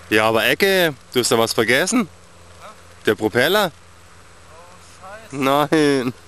Ja, aber Ecke, du hast da was vergessen? Der Propeller? Oh, scheiße. Nein.